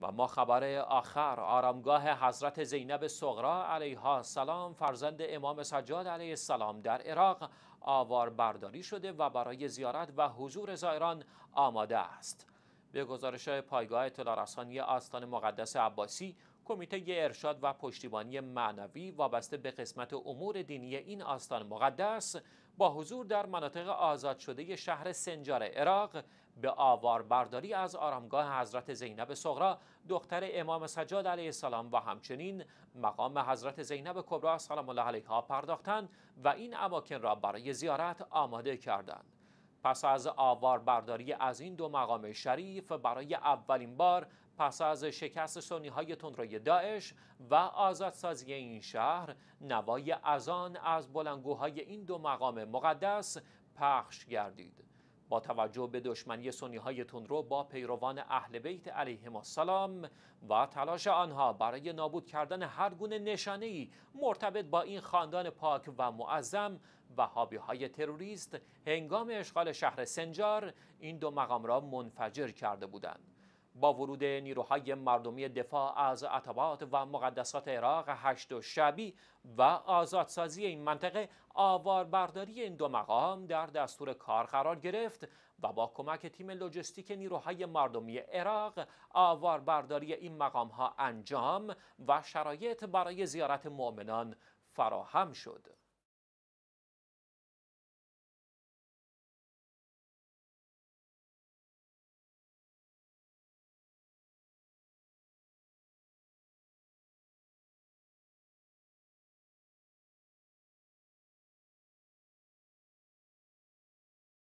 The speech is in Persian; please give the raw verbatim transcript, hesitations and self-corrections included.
و ما خبر آخر، آرامگاه حضرت زینب صغرا علیها السلام فرزند امام سجاد علیه السلام در عراق آوار برداری شده و برای زیارت و حضور زائران آماده است. به گزارش پایگاه اطلاع رسانی آستان مقدس عباسی، کمیته ارشاد و پشتیبانی معنوی وابسته به قسمت امور دینی این آستان مقدس با حضور در مناطق آزاد شده شهر سنجار عراق به آوار برداری از آرامگاه حضرت زینب صغرا دختر امام سجاد علیه السلام و همچنین مقام حضرت زینب کبری سلام الله علیها پرداختند و این اماکن را برای زیارت آماده کردند. پس از آوار برداری از این دو مقام شریف، برای اولین بار پس از شکست سنی‌های تندروی داعش و آزادسازی این شهر، نوای اذان از بلندگوهای این دو مقام مقدس پخش گردید. با توجه به دشمنی سنی‌های تندرو با پیروان اهل بیت علیهم السلام و تلاش آنها برای نابود کردن هر گونه نشانه‌ای مرتبط با این خاندان پاک و معظم، وهابی‌های تروریست هنگام اشغال شهر سنجار این دو مقام را منفجر کرده بودند. با ورود نیروهای مردمی دفاع از عتبات و مقدسات عراق هشت شعبی و آزادسازی این منطقه، آواربرداری این دو مقام در دستور کار قرار گرفت و با کمک تیم لوجستیک نیروهای مردمی عراق آواربرداری این مقام ها انجام و شرایط برای زیارت مؤمنان فراهم شد.